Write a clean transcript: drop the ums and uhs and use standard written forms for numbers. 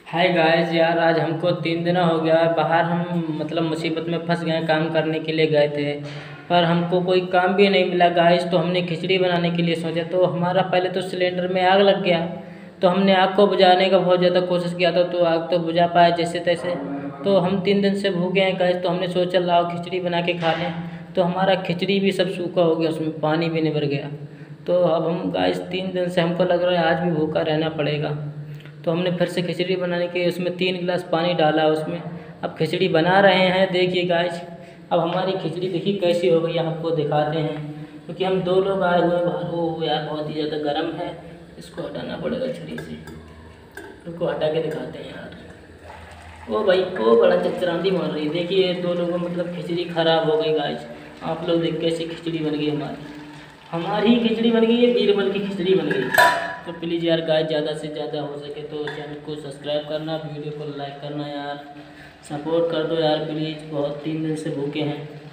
Hi guys यार, आज हमको 3 दिन हो गया है बाहर। हम मतलब मुसीबत में फंस गए। काम करने के लिए गए थे पर हमको कोई काम भी नहीं मिला गाइस। तो हमने खिचड़ी बनाने के लिए सोचा, तो हमारा पहले तो सिलेंडर में आग लग गया। तो हमने आग को बुझाने का बहुत ज़्यादा कोशिश किया था, तो आग तो बुझा पाया जैसे तैसे। तो हम 3 दिन से भूखे हैं गाइस। तो हमने सोचा लाओ खिचड़ी बना के खा लें। तो हमारा खिचड़ी भी सब सूखा हो गया, उसमें पानी भी नहीं भर गया। तो अब हम गाइस 3 दिन से हमको लग रहा है आज भी भूखा रहना पड़ेगा। तो हमने फिर से खिचड़ी बनाने के उसमें 3 गिलास पानी डाला उसमें। अब खिचड़ी बना रहे हैं, देखिए गाइस। अब हमारी खिचड़ी देखिए कैसी हो गई, आपको दिखाते हैं। क्योंकि हम 2 लोग आए हुए हैं बाहर। वो यार बहुत ही ज़्यादा गर्म है, इसको हटाना पड़ेगा छुरी से। इनको हटा के दिखाते हैं यार। ओ भाई, ओ बड़ा चचरांदी मार रही है। देखिए 2 लोगों मतलब खिचड़ी ख़राब हो गई गाइस। आप लोग देख कैसी खिचड़ी बन गई हमारी। हमारी ही खिचड़ी बन गई है, बीरबल की खिचड़ी बन गई। तो प्लीज़ यार गाइस, ज़्यादा से ज़्यादा हो सके तो चैनल को सब्सक्राइब करना, वीडियो को लाइक करना यार। सपोर्ट कर दो यार प्लीज़, बहुत 3 दिन से भूखे हैं।